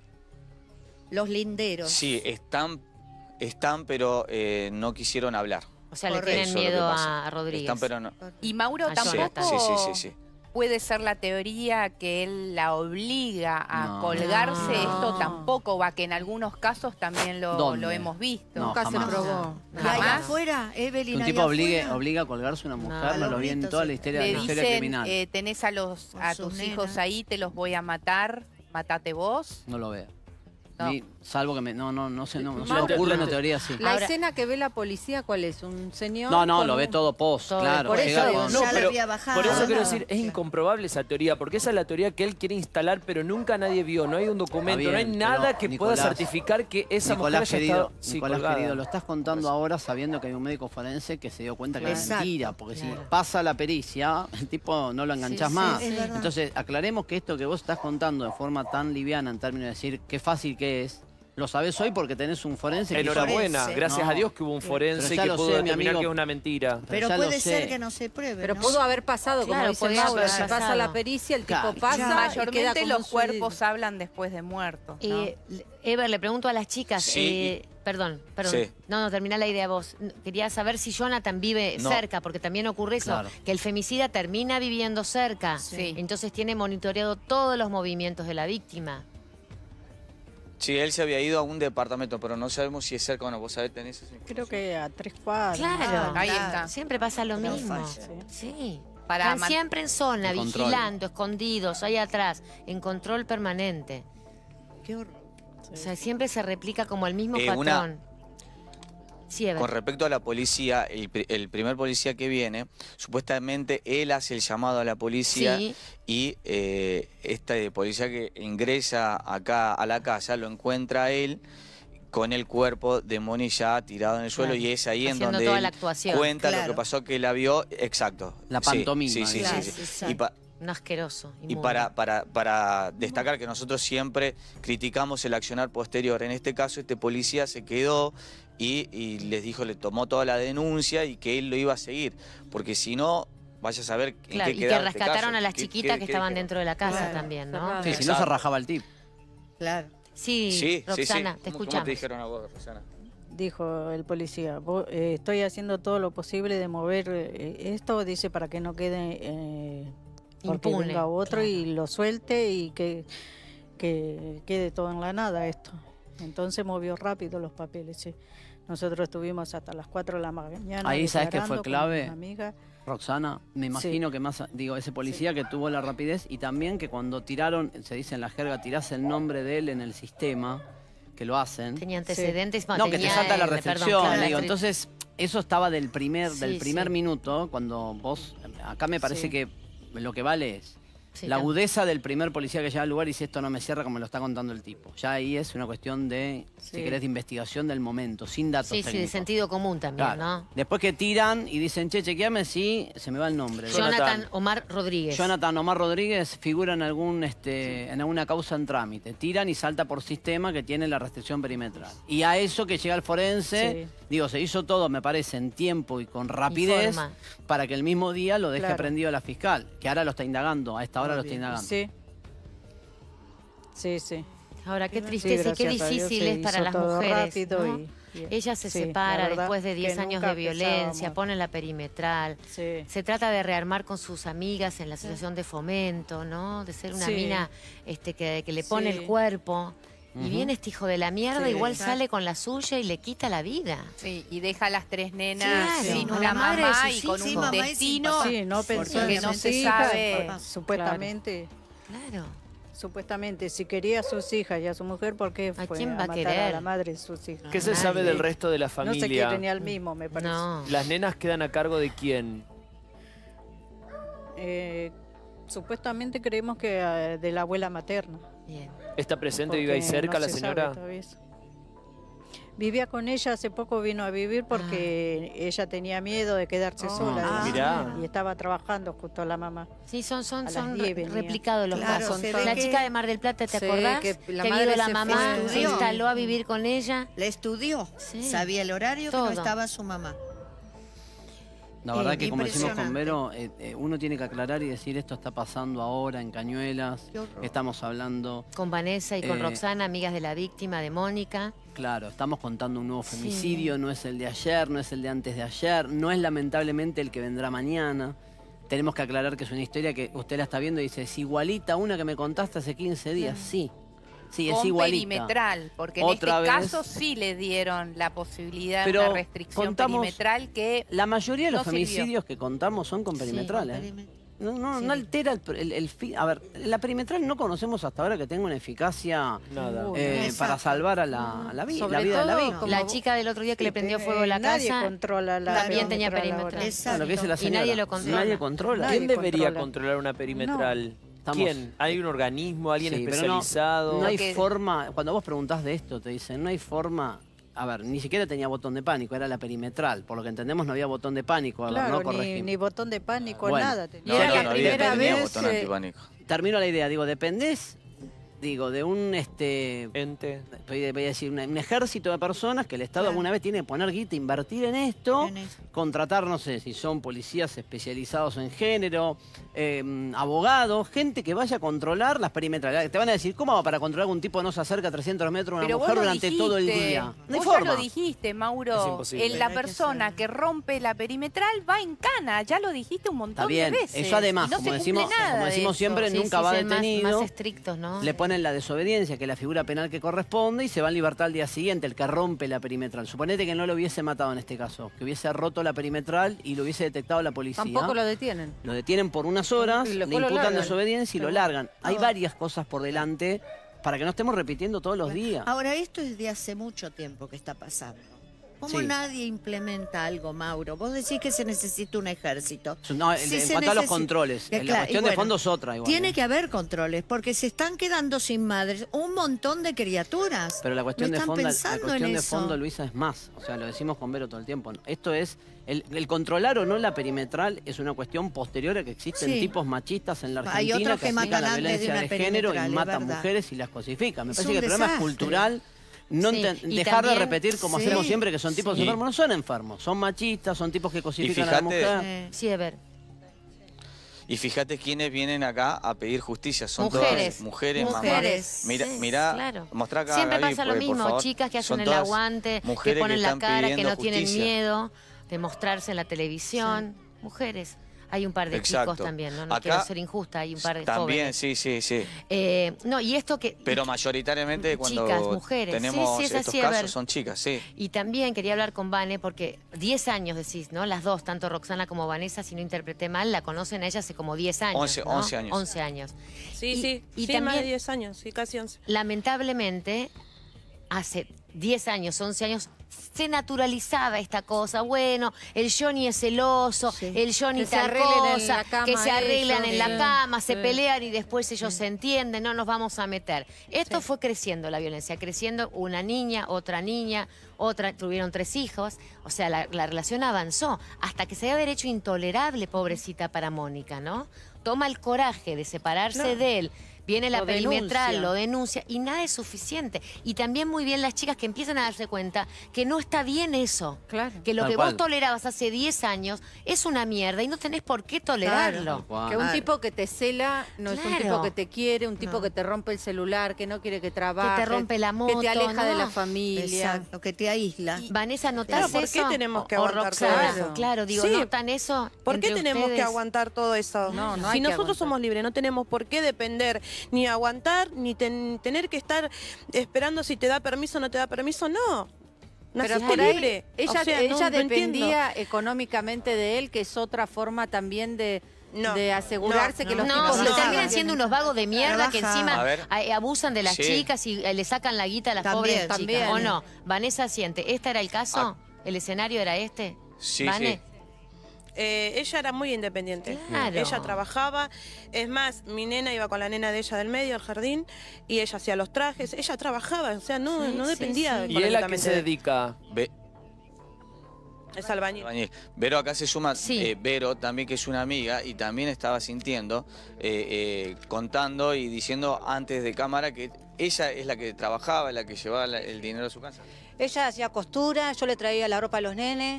Los linderos. Sí, están, están pero eh, no quisieron hablar. O sea, le Correcto. tienen Eso es lo que miedo pasa. a, a Rodríguez. Están pero no. Y Mauro A Sí, Jonathan. tampoco sí, sí, sí, sí. puede ser la teoría que él la obliga a No. colgarse. No. Esto tampoco va, que en algunos casos también lo, ¿Dónde? lo hemos visto. No, Nunca jamás. se probó. ¿Y ahí Jamás. afuera, Evelyn, Un ahí tipo obligue, afuera? obliga a colgarse una mujer, No, no, a lo los vi en gritos, toda sí. la historia, Le la historia dicen, criminal. eh, tenés a, los, Con a sus tus nenas. hijos ahí, te los voy a matar, matate vos. No lo veo. No. Ni- salvo que me. No, no, no sé, no, no se me Mauro, ocurre la- una teoría así. La Ahora- escena que ve la policía, ¿cuál es? ¿Un señor? No, no, con lo ve un- todo post, Todo, claro. por eso llega digo, con- No, Ya lo pero había bajado. por eso quiero nada. decir, es incomprobable esa teoría, porque esa es la teoría que él quiere instalar, pero nunca nadie vio, no hay un documento, Está no hay bien, nada pero, que Nicolás, pueda certificar que esa Nicolás, mujer haya querido, estado sí, Nicolás colgada. querido, lo estás contando ahora sabiendo que hay un médico forense que se dio cuenta que Claro. es mentira, porque Claro. si pasa la pericia, el tipo no lo enganchás sí, más. es verdad. Entonces, aclaremos que esto que vos estás contando de forma tan liviana en términos de decir qué fácil que es, lo sabés hoy porque tenés un forense que hizo- Enhorabuena, Forense. gracias No. a Dios que hubo un forense Pero ya que lo pudo sé, mi determinar amigo. que es una mentira. Pero ya lo puede ser sé. que no se pruebe, Pero ¿no? pudo haber pasado, como Claro, dice podía Mauro, haber si pasa pasado. la pericia, el Claro. tipo pasa y queda Mayormente como los un cuerpos suicidio. hablan después de muertos. ¿no? Eh, Ever, le pregunto a las chicas, Sí, eh, perdón, perdón, Sí. no, no, termina la idea vos. Quería saber si Jonathan vive No. cerca, porque también ocurre eso, Claro. que el femicida termina viviendo cerca, Sí. entonces tiene monitoreado todos los movimientos de la víctima. Sí, él se había ido a un departamento, pero no sabemos si es cerca o no. ¿Vos sabés, tenés esa información? Creo que a tres cuadras. Claro, Ahí claro. está. siempre pasa lo No mismo. falla. Sí. Para Están man- siempre en zona, De control. vigilando, escondidos, ahí atrás, en control permanente. Qué horror. O sea, siempre se replica como el mismo Eh, una- patrón. Sí, Ever. Con respecto a la policía, el, pri- el primer policía que viene, supuestamente él hace el llamado a la policía Sí. y eh, este policía que ingresa acá a la casa lo encuentra a él con el cuerpo de Moni ya tirado en el suelo Claro. y es ahí en Haciendo donde toda él la actuación. cuenta lo Claro. que pasó, que la vio, exacto. La Sí, pantomima, Sí, sí, Claro, sí, sí. exacto. Y pa- Un asqueroso. Y inmundo. para, para, para destacar que nosotros siempre criticamos el accionar posterior. En este caso, este policía se quedó y, y les dijo, le tomó toda la denuncia y que él lo iba a seguir. Porque si no, vaya a saber en Claro, qué y que quedaba este rescataron caso. a las ¿Qué- chiquitas qué- que qué estaban dijeron? dentro de la casa Claro. también, ¿no? Cerrado. Sí, si no se Exacto. rajaba el tip. Claro. Sí, Sí, sí, sí. Roxana, te ¿Cómo- ¿Cómo escuchamos. te dijeron a vos, Roxana? Dijo el policía, "Vos, eh, estoy haciendo todo lo posible de mover eh, esto, dice, para que no quede, eh, porque Impune, venga otro claro. y lo suelte y que, que quede todo en la nada esto. Entonces movió rápido los papeles, sí. Nosotros estuvimos hasta las cuatro de la mañana. Ahí, ¿sabes qué fue declarando con clave? una amiga. Roxana, me imagino que más, digo, ese policía que tuvo la rapidez y también que cuando tiraron, se dice en la jerga, tirás el nombre de él en el sistema, que lo hacen. Tenía antecedentes. bueno, No, que te tenía, salta la eh, perdón, reflexión, claro, digo. la- Entonces, eso estaba del primer, Sí, del primer sí. minuto, cuando vos, acá me parece Sí. que lo que vale es Sí, la tam- agudeza del primer policía que llega al lugar y dice esto no me cierra como lo está contando el tipo. Ya ahí es una cuestión de, si Sí. querés, de investigación del momento, sin datos Sí, sí, de técnicos. sentido común también, Claro. ¿no? Después que tiran y dicen, che, chequeame si se me va el nombre. Jonathan Omar Rodríguez. Jonathan Omar Rodríguez figura en algún este, en alguna causa en trámite. Tiran y salta por sistema que tiene la restricción perimetral. Y a eso que llega el forense, Sí. digo, se hizo todo, me parece, en tiempo y con rapidez forma. para que el mismo día lo deje Claro. prendido la fiscal, que ahora lo está indagando, a esta hora Muy lo está bien. indagando. Sí. Sí, sí. Ahora, qué Sí, tristeza y qué gracias a Dios difícil se es para hizo las todo mujeres. rápido ¿no? y- y- Ella se sí, separa la verdad después de que diez años nunca de violencia, pensábamos. pone la perimetral. Sí. Se trata de rearmar con sus amigas en la asociación de fomento, ¿no? De ser una Sí. mina este, que, que le pone Sí. el cuerpo. Y Ujú. viene este hijo de la mierda, Sí, igual exacto. sale con la suya y le quita la vida. Sí, y deja a las tres nenas Claro, sin con una la madre de mamá sus y con hijos. un Sí, mamá y sin destino papá. Sí, no pensó porque en no sus se hijas, sabe. papá, supuestamente, Claro. supuestamente, si quería a sus hijas y a su mujer, ¿por qué ¿A fue quién va a matar querer? a la madre de sus hijas? ¿Qué se Nadie. sabe del resto de la No se familia? quiere ni al mismo, me parece. No. ¿Las nenas quedan a cargo de quién? Eh, supuestamente creemos que eh, de la abuela materna. Bien. ¿Está presente, vive ahí porque cerca no la se señora? sabe todavía eso. Vivía con ella, hace poco vino a vivir porque ella tenía miedo de quedarse Oh, sola. ah, dice, mirá. Y estaba trabajando justo la mamá. Sí, son, son, A las son diez re- venía. replicados los Claro, casos. se ve La que- chica de Mar del Plata, ¿te Sí, acordás? que Que, la vino madre la se mamá, fue. se instaló a vivir con ella. La estudió. Sí. Sabía el horario que Todo. no estaba su mamá. La verdad Eh, que como decimos con impresionante. Vero, eh, eh, uno tiene que aclarar y decir esto está pasando ahora en Cañuelas, Qué horror. estamos hablando, Con Vanessa y con Eh, Roxana, amigas de la víctima, de Mónica. claro, estamos contando un nuevo Sí. femicidio, no es el de ayer, no es el de antes de ayer, no es lamentablemente el que vendrá mañana. Tenemos que aclarar que es una historia que usted la está viendo y dice, es igualita a una que me contaste hace quince días, sí, sí, es Con igualita. perimetral, porque en Otra este vez. caso sí le dieron la posibilidad de Pero una restricción contamos- perimetral que La mayoría de los No sirvió. femicidios que contamos son con Sí, perimetral, con ¿eh? perimetral. No, no, Sí. no altera el, el- el fi- A ver, la perimetral no conocemos hasta ahora que tenga una eficacia Nada. Uy, eh, Exacto. para salvar a la, a la, vi- Sobre la vida de la todo, víctima. como La vos- chica del otro día que Sí, le prendió pero, fuego eh, la nadie casa. controla la también tenía perimetral ahora. perimetral. Exacto. Lo que dice la Y señora. nadie lo controla. Nadie controla. Nadie ¿Quién debería controla. controlar una perimetral? Estamos- ¿Quién? ¿Hay un organismo, alguien Sí, pero no- especializado? No, hay Porque- forma, cuando vos preguntás de esto, te dicen, no hay forma. A ver, ni siquiera tenía botón de pánico, era la perimetral. Por lo que entendemos, no había botón de pánico. A ver, Claro, no ni, corregime. ni botón de pánico, Bueno. nada. tenía. Y era no, la no había, primera no tenía vez, botón eh, antipánico. Termino la idea, digo, dependés, digo, de un este Ente. voy a voy a decir, un, un ejército de personas que el Estado Claro. alguna vez tiene que poner guita, invertir en esto, En eso. contratar, no sé, si son policías especializados en género, eh, abogados, gente que vaya a controlar las perimetrales. Te van a decir, ¿cómo va para controlar que un tipo no se acerca a trescientos metros a una Pero mujer vos lo durante todo el dijiste. día? No hay Vos forma. ya lo dijiste, Es Mauro. imposible. El- la Hay que persona hacerlo. que rompe la perimetral va en cana. Ya lo dijiste un montón Está bien, de veces. eso además, y no como se decimos, cumple nada como de decimos eso. siempre, Sí, nunca sí, va ser más- detenido. Más, estrictos, ¿no? Le ponen la desobediencia, que es la figura penal que corresponde, y se va en libertad al día siguiente, el que rompe la perimetral. Suponete que no lo hubiese matado en este caso, que hubiese roto la perimetral y lo hubiese detectado la policía. Tampoco lo detienen. Lo detienen por unas horas, Y le después lo imputan largan. desobediencia y lo largan. Hay varias cosas por delante para que no estemos repitiendo todos los días. Ahora, esto es de hace mucho tiempo que está pasando. ¿Cómo Sí. nadie implementa algo, Mauro? Vos decís que se necesita un ejército. No, en, Si en se cuanto a los necesita- controles, Eh, la claro, cuestión y de bueno, fondo es otra igual. Tiene ¿eh? que haber controles, porque se están quedando sin madres un montón de criaturas. Pero la cuestión, ¿No de están fondo, la pensando cuestión en de eso? fondo, Luisa, es más. O sea, lo decimos con Vero todo el tiempo. Esto es, el, el controlar o no la perimetral es una cuestión posterior a que existen Sí. tipos machistas en la Hay Argentina otros que aplican matan la antes de violencia una de género y perimetral, es matan verdad. mujeres y las cosifican. Me Es parece un que el problema es desastre. cultural. No Sí, enten- y dejar también- de repetir como Sí. hacemos siempre que son tipos Sí. enfermos. No son enfermos, son machistas, son tipos que cosifican a la fíjate- mujer. Eh, Sí, a ver. Y fíjate quiénes vienen acá a pedir justicia. Son Mujeres. todas mujeres, mamás. Mujeres. Mira, Sí, mira, claro. mostrá acá, Siempre Gaby, pasa lo por- por mismo, favor. chicas que hacen Son el todas aguante, que mujeres ponen la están cara, que pidiendo no tienen justicia. miedo de mostrarse en la televisión. Mujeres. Hay un par de Exacto. chicos también, ¿no? No Acá- quiero ser injusta, hay un par de También, jóvenes. sí, sí, sí. Eh, no, y esto que... Pero mayoritariamente cuando Chicas, mujeres. Sí, tenemos sí, es estos así, a ver. casos son chicas, sí. Y también quería hablar con Vane porque diez años decís, ¿no? Las dos, tanto Roxana como Vanessa, si no interpreté mal, la conocen a ella hace como diez años. once, ¿no? once años. once años. Sí, Y- sí, y sí, más de también- diez años, sí, casi once. Lamentablemente, hace diez años, once años, se naturalizaba esta cosa. Bueno, el Johnny es celoso, Sí. el Johnny Que se tal arreglen en cosa, la cama que se arreglan ellos, en la sí. cama, se Sí. pelean y después ellos se entienden, no nos vamos a meter. Esto fue creciendo la violencia, creciendo una niña, otra niña, otra, tuvieron tres hijos, o sea, la, la relación avanzó hasta que se había hecho intolerable, pobrecita, para Mónica, ¿no? Toma el coraje de separarse No. de él. Viene la Lo perimetral, denuncia. lo denuncia y nada es suficiente. Y también muy bien las chicas que empiezan a darse cuenta que no está bien eso. Claro. Que lo Tal que cual. vos tolerabas hace diez años es una mierda y no tenés por qué tolerarlo. Tal cual. Que un Claro. tipo que te cela no es un Claro. tipo que te quiere, un tipo No. que te rompe el celular, que no quiere que trabajes, rompe la que moto, te aleja de ¿no? la familia. Exacto, que te aísla. Vanessa, ¿notás Claro, ¿por qué eso? tenemos que O- o aguantar Roxana, todo eso? Claro, digo, Sí. ¿notan eso? ¿Por qué entre tenemos que ustedes? aguantar todo eso? No, no hay si que nosotros aguantar. somos libres, no tenemos por qué depender, ni aguantar, ni ten- tener que estar esperando si te da permiso o no te da permiso, no. Pero Naciste por ahí, libre. ella, O sea, no- ella no entiendo. dependía económicamente de él, que es otra forma también de, No, de asegurarse no, que los No, tipos si no terminan hagan. siendo unos vagos de mierda que Trabaja. encima A ver. eh, abusan de las Sí. chicas y eh, le sacan la guita a las También, pobres también. chicas. ¿O no? Vanessa siente, ¿este era el caso? Ah. ¿El escenario era este? Sí, ¿Vane? sí. Eh, ella era muy independiente. Claro. Ella trabajaba. Es más, mi nena iba con la nena de ella del medio, al jardín, y ella hacía los trajes. Ella trabajaba, o sea, no, Sí, no sí, dependía. sí. ¿Y él a qué económicamente se de- dedica? Ve- Es albañil. Albañil. Vero acá se suma, Sí. eh, Vero también, que es una amiga y también estaba sintiendo, eh, eh, contando y diciendo antes de cámara que ella es la que trabajaba, la que llevaba la- el dinero a su casa. Ella hacía costura, yo le traía la ropa a los nenes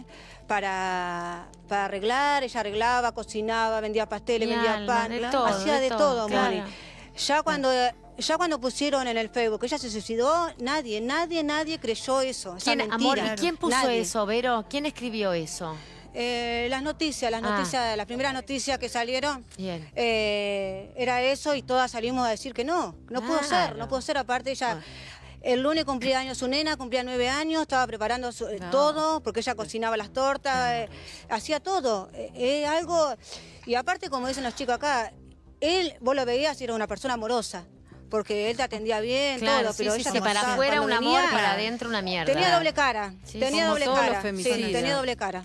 para, para arreglar, ella arreglaba, cocinaba, vendía pasteles, Mi vendía alma, pan, de todo, hacía de de, todo, todo, claro. Moni. Ya cuando, ya cuando pusieron en el Facebook que ella se suicidó, nadie, nadie, nadie creyó eso, esa ¿Quién, mentira. amor, ¿y quién puso Nadie. eso, Vero? ¿Quién escribió eso? Eh, las noticias, las Ah. noticias, las primeras noticias que salieron, Bien. eh, era eso y todas salimos a decir que no, no pudo ser, Claro. no pudo ser, aparte ella... El lunes cumplía años su nena, cumplía nueve años, estaba preparando su- eh, No. todo, porque ella cocinaba las tortas, eh, hacía todo. Eh, Es algo... Y aparte, como dicen los chicos acá, él, vos lo veías y era una persona amorosa, porque él te atendía bien, Claro, todo, sí, pero sí, ella sí, te para pasaba. afuera un Cuando amor, venía, para adentro una mierda. Tenía doble cara, Sí, tenía como doble todos los cara. Sí, femicidios. tenía doble cara.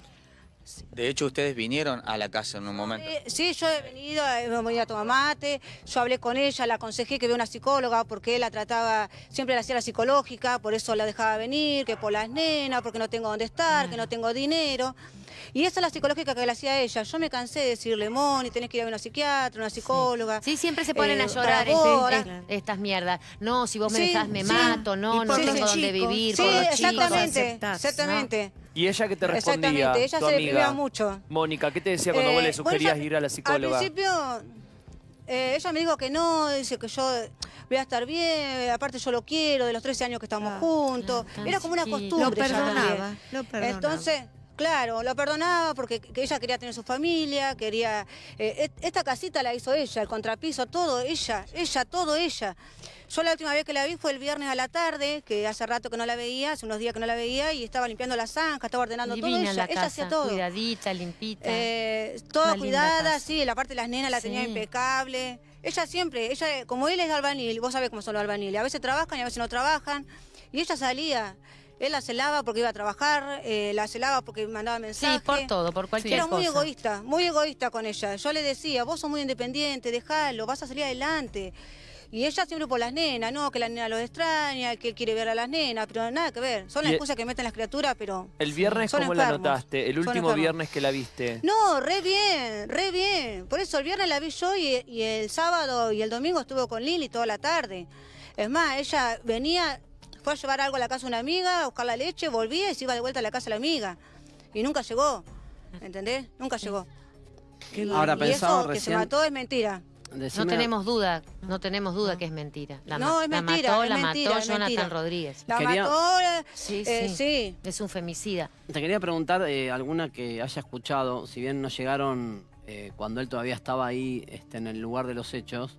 De hecho, ustedes vinieron a la casa en un momento. Eh, Sí, yo he venido, eh, hemos venido a tomar mate, yo hablé con ella, la aconsejé que vea una psicóloga porque él la trataba, siempre la hacía la psicológica, por eso la dejaba venir, que por las nenas, porque no tengo dónde estar, que no tengo dinero. Y esa es la psicológica que le hacía ella. Yo me cansé de decirle, Moni, tenés que ir a ver una psiquiatra, una psicóloga. Sí, siempre se ponen eh, a llorar para este- vos, est- estas mierdas. No, si vos me Sí, dejás me sí. mato, no, Y no por tengo los dónde chicos. vivir, Sí, por los chicos. exactamente, aceptás, exactamente. ¿Y ella qué te respondía, Exactamente, ella tu se deprimía amiga? mucho. Mónica, ¿qué te decía cuando Eh, vos le bueno, sugerías ella- ir a la psicóloga? Al principio, eh, ella me dijo que no, dice que yo voy a estar bien, aparte yo lo quiero, de los trece años que estamos Ah, juntos. tan Era como una chiquito. costumbre. Lo ya perdonaba, también. lo perdonaba. Entonces, claro, lo perdonaba porque que ella quería tener su familia, quería... eh, et- esta casita la hizo ella, el contrapiso, todo ella, ella, todo ella. Yo la última vez que la vi fue el viernes a la tarde, que hace rato que no la veía, hace unos días que no la veía, y estaba limpiando la zanja, estaba ordenando todo Divina ella. la Ella casa, hacía todo. cuidadita, limpita. Eh, toda Una linda cuidada, casa. sí, la parte de las nenas la tenía Sí. impecable. Ella siempre, ella, como él es albañil, vos sabés cómo son los albañiles, a veces trabajan y a veces no trabajan, y ella salía. Él la celaba porque iba a trabajar, eh, la celaba porque mandaba Sí, mensajes. por todo, por cualquier Era cosa. muy egoísta, muy egoísta con ella. Yo le decía, vos sos muy independiente, déjalo, vas a salir adelante. Y ella siempre por las nenas, no, que la nena lo extraña, que quiere ver a las nenas, pero nada que ver. Son las Y- excusas que meten las criaturas, pero... ¿El viernes Son cómo la enfermos, notaste? El son último enfermos. viernes que la viste. No, re bien, re bien. Por eso el viernes la vi yo y, y el sábado y el domingo estuve con Lili toda la tarde. Es más, ella venía, fue a llevar algo a la casa de una amiga, a buscar la leche, volvía y se iba de vuelta a la casa de la amiga. Y nunca llegó, ¿entendés? Nunca llegó. Y, Ahora y pensaba eso que se recién- mató es mentira. No Decime- tenemos duda, no tenemos duda que es mentira. La, No, ma- es la mentira, mató, es la mentira, mató es Jonathan mentira. Rodríguez. La Quería- mató, eh, Sí, eh, sí. sí. Es un femicida. Te quería preguntar, eh, alguna que haya escuchado, si bien no llegaron eh, cuando él todavía estaba ahí este, en el lugar de los hechos,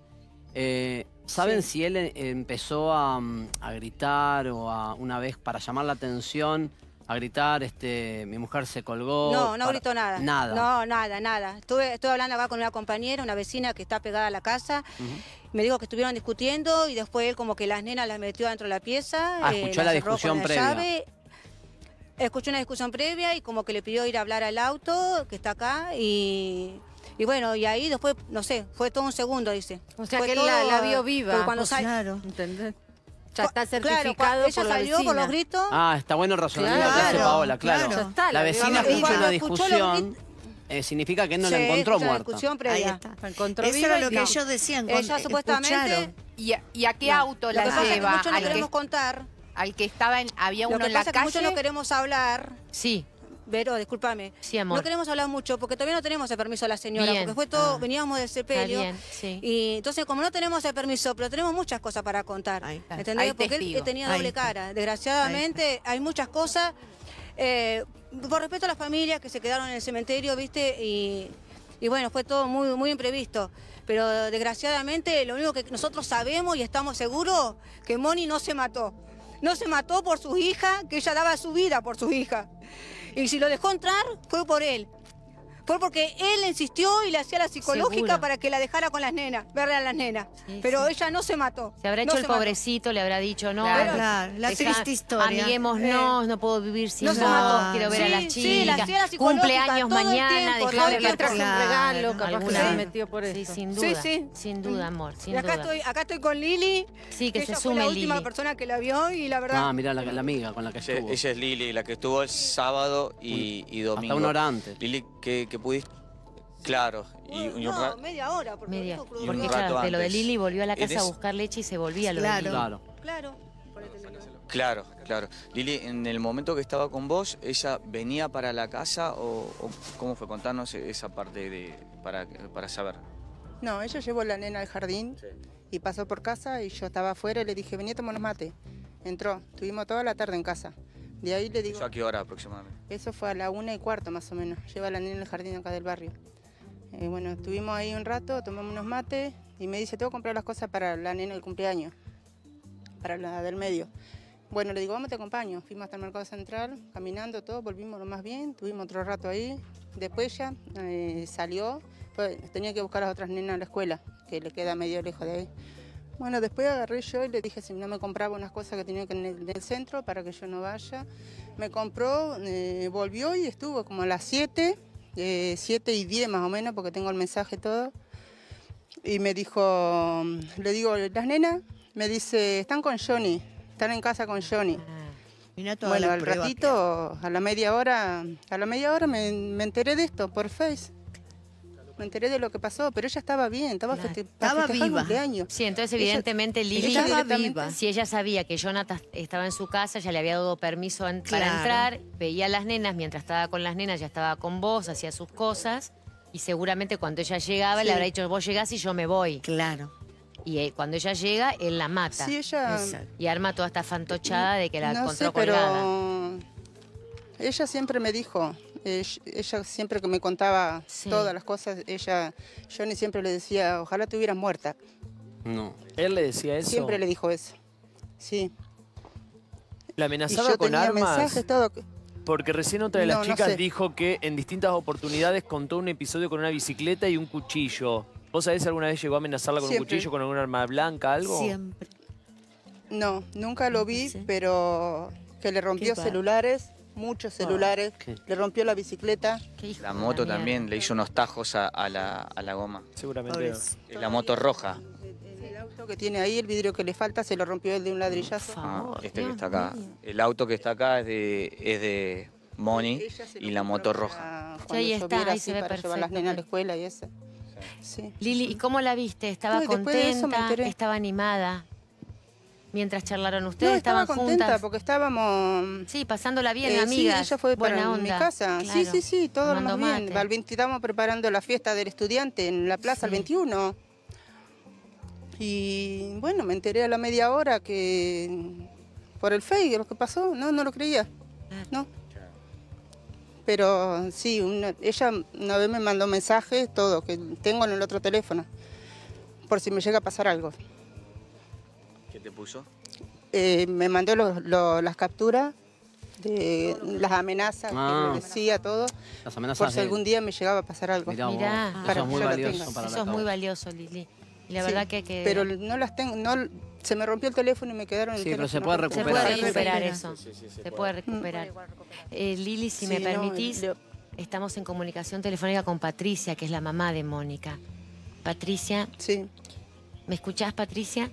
eh, ¿saben Sí. si él eh, empezó a, mm, a gritar o a una vez para llamar la atención, a gritar, este, mi mujer se colgó? No, no para- gritó nada. Nada. No, nada, nada. Estuve, estuve hablando acá con una compañera, una vecina que está pegada a la casa. Ujú. Me dijo que estuvieron discutiendo y después él como que las nenas las metió dentro de la pieza. Ah, eh, escuchó las la cerró discusión con previa. llave. Escuché una discusión previa y como que le pidió ir a hablar al auto, que está acá, y... Y bueno, y ahí después, no sé, fue todo un segundo, dice. O sea Fue que él todo, la, la vio viva. porque cuando Pues sal- claro. ¿Entendés? Ya está Claro, certificado cuando ella por la salió por vecina. los gritos. Ah, está bueno el razonamiento que hace Claro, Paola, claro. claro. Ya está, la la vecina vio- escucha Cuando una escuchó los discusión, eh, significa que él no la Sí, encontró escuchó la muerta. discusión Ahí previa. está. La encontró Eso viva era y lo que no. ellos decían. Ella con- supuestamente... escucharon. ¿Y a, y a qué No. auto Lo la que pasa es que lleva? muchos no al, queremos que, contar. al que estaba en, había Lo uno que en la pasa es que muchos calle. no queremos hablar. Sí, Vero, discúlpame. sí, amor. No queremos hablar mucho porque todavía no tenemos el permiso de la señora, Bien. porque fue todo, Ah. veníamos del Está sepelio. bien, sí. Y entonces, como no tenemos el permiso, pero tenemos muchas cosas para contar. Ahí está. ¿Entendés? Hay Porque él testigos. tenía Ahí doble está. cara. Desgraciadamente, hay muchas cosas. eh, por respeto a las familias que se quedaron en el cementerio, ¿viste? Y, y bueno, fue todo muy, muy imprevisto. Pero desgraciadamente, lo único que nosotros sabemos y estamos seguros, que Moni no se mató. No se mató por su hija, que ella daba su vida por su hija. Y si lo dejó entrar, fue por él. Fue porque él insistió y le hacía la psicológica Seguro. para que la dejara con las nenas, verle a las nenas. Sí, Pero sí. ella no se mató. Se habrá No hecho el mató. pobrecito, le habrá dicho, no, Claro, claro, la deja- triste historia. amiguémonos, no puedo vivir sin No vos, se mató. quiero ver a Sí, las sí, chicas, la hacía la psicológica cumpleaños todo el mañana, tiempo, dejar todo de el Le tiempo. traje un Claro, regalo, capaz que alguna- se metió por Sí, eso. sin Sí, duda, sí. sin duda, amor, sin Y acá duda. estoy, acá estoy con Lili. Sí, que se ella fue sume la última Lili. persona que la vio y la verdad... Ah, mirá, la, la amiga con la que Ella, estuvo. ella es Lili, la que estuvo el sábado y, y domingo. Hasta una hora antes. Lili, que, que pudiste... Claro, y, y un no, ra- media hora. Porque Media. dijo crudo. Y un Porque rato claro, de lo de antes. Lili volvió a la casa Eres- a buscar leche y se volvía a lo Claro. de Lili. Claro. Claro. por el teléfono. Claro, claro. Lili, en el momento que estaba con vos, ¿ella venía para la casa o, o cómo fue? Contanos esa parte de, para, para saber. No, ella llevó a la nena al jardín y pasó por casa y yo estaba afuera y le dije, vení a tomar unos mate. Entró, estuvimos toda la tarde en casa. De ahí le digo, ¿Eso a qué hora aproximadamente? eso fue a la una y cuarto más o menos, lleva a la nena al jardín acá del barrio. Eh, bueno, estuvimos ahí un rato, tomamos unos mates y me dice, tengo que comprar las cosas para la nena del cumpleaños, para la del medio. Bueno, le digo, vamos, te acompaño. Fuimos hasta el mercado central, caminando todo, volvimos lo más bien, tuvimos otro rato ahí. Después ya eh, salió, pues, tenía que buscar a las otras nenas a la escuela, que le queda medio lejos de ahí. Bueno, después agarré yo y le dije si no me compraba unas cosas que tenía que en el, en el centro para que yo no vaya. Me compró, eh, volvió y estuvo como a las siete, eh, siete y diez más o menos, porque tengo el mensaje todo. Y me dijo, le digo, las nenas, me dice, están con Johnny, están en casa con Johnny. Mirá todas Bueno, las al pruebas ratito, a la media hora, a la media hora me, me enteré de esto por Face. Me enteré de lo que pasó, pero ella estaba bien, estaba, Claro. feste para Estaba festejar el viva. cumpleaños. Sí, entonces Ella- evidentemente Lili, ella Estaba directamente- viva. si ella sabía que Jonathan estaba en su casa, ya le había dado permiso en- para Claro. entrar, veía a las nenas, mientras estaba con las nenas ya estaba con vos, hacía sus cosas, y seguramente cuando ella llegaba Sí. le habrá dicho, vos llegás y yo me voy. Claro. Y eh, cuando ella llega, él la mata. Sí, ella... Exacto. Y arma toda esta fantochada de que la no encontró sé, colgada. pero ella siempre me dijo, eh, ella siempre que me contaba Sí. todas las cosas, ella, Johnny siempre le decía, ojalá te hubieras muerta. No. Él le decía eso. Siempre le dijo eso. Sí. La Y amenazaba yo con tenía armas. mensajes, todo. Porque recién otra de las No, no chicas sé. dijo que en distintas oportunidades contó un episodio con una bicicleta y un cuchillo. ¿Vos sabés si alguna vez llegó a amenazarla con Siempre. un cuchillo, con alguna arma blanca, algo? Siempre. No, nunca lo vi, Sí. pero que le rompió Qué va- celulares, muchos celulares, ¿Qué? le rompió la bicicleta. Qué hijo La de moto mierda. también le hizo unos tajos a, a la, a la goma. Seguramente. Pobrecito. La moto roja. El auto que tiene ahí, el vidrio que le falta, se lo rompió el de un ladrillazo. Por Ah, favor, este que Dios está acá. mío. El auto que está acá es de, es de Moni Ella se lo y la compró moto para roja. cuando ahí está, lloviera ahí así, se ve para llevar las perfecto. nenas a la escuela y eso. Sí. Lili, ¿y cómo la viste? ¿Estaba No, y después de eso me contenta? enteré. ¿Estaba animada? Mientras charlaron No, ustedes, estaba estaban contenta juntas. porque estábamos... Sí, pasándola bien, Eh, amigas. Sí, ella fue buena para onda. mi casa. Sí, Claro. sí, sí, todo lo Tomando más bien. mate. Al veinte estábamos preparando la fiesta del estudiante en la plaza el Sí. veintiuno. Y bueno, me enteré a la media hora que por el Facebook lo que pasó, no, no lo creía. No. Pero sí, una- ella una vez me mandó mensajes, todo, que tengo en el otro teléfono, por si me llega a pasar algo. ¿Qué te puso? Eh, me mandó los- los- las capturas de las amenazas Ah. que me decía todo, Las amenazas por si de- algún día me llegaba a pasar algo. Mirá vos, Mirá. eso Para es muy que yo la valioso tenga. para Eso la es muy causa. valioso, Lili. Y la Sí, verdad que... que... Pero no las tengo, no, Se me rompió el teléfono y me quedaron el Sí, pero teléfono. se puede Se recuperar. puede eso. recuperar eso. Sí, sí, sí, se, se puede puede. recuperar. Eh, Lili, si me Sí, no, permitís, le- estamos en comunicación telefónica con Patricia, que es la mamá de Mónica. Patricia. Sí. ¿Me escuchás, Patricia?